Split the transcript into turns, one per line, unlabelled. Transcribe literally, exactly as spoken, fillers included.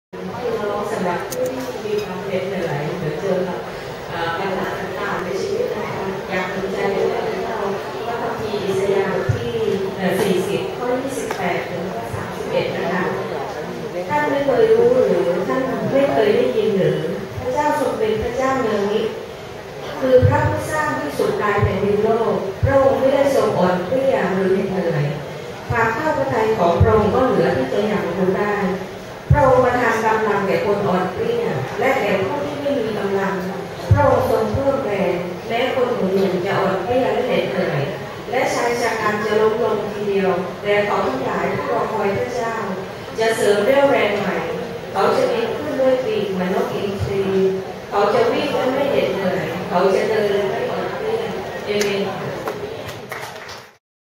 พี่น้องสำหรับผู้ที่มีความเหน็ดเหนื่อยหรือเจอกับปัญหาต่างๆในชีวิตนะคะอยากสนใจในเรื่องเราพระคัมภีร์อิสยาห์บทที่สี่สิบข้อยี่สิบแปดถึงข้อสามสิบเอ็ดนะคะท่านไม่เคยรู้หรือท่านไม่เคยได้ยินหรือพระเจ้าทรงเป็นพระเจ้าเนืองนิดคือพระผู้สร้างที่สุดกายแผ่นดินโลกพระองค์ไม่ได้ทรงอ่อนเปรี้ยหรือเหน็ดเหนื่อยความเข้าพระทัยของพระองค์ก็เหลือที่จะยังรู้ได้พระองค์ประทานกำลังแก่คนอ่อนเปรี้ยและแก่ผู้ที่ไม่มีกำลังพระองค์ทรงเพิ่มแรงแม้คนหนุ่มๆจะอ่อนเปรี้ยและเหน็ดเหนื่อยและชายชะกันจะล้มลงทีเดียวแต่เขาทั้งหลายที่รอคอยพระเจ้าจะเสริมเรี่ยวแรงใหม่เขาจะบินขึ้นด้วยปีกเหมือนนกอินทรีเขาจะวิ่งและไม่เหน็ดเหนื่อยเขาจะเดินและไม่อ่อนเปรี้ยเอเมน